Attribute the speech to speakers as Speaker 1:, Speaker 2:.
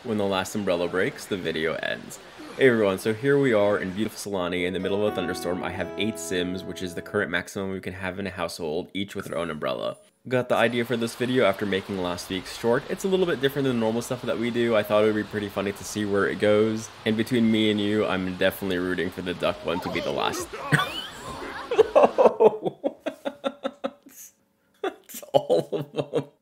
Speaker 1: When the last umbrella breaks, the video ends. Hey everyone, so here we are in beautiful Solani in the middle of a thunderstorm. I have 8 Sims, which is the current maximum we can have in a household, each with their own umbrella. Got the idea for this video after making last week's short. It's a little bit different than the normal stuff that we do. I thought it would be pretty funny to see where it goes. And between me and you, I'm definitely rooting for the duck one to be the last. No! That's all of them.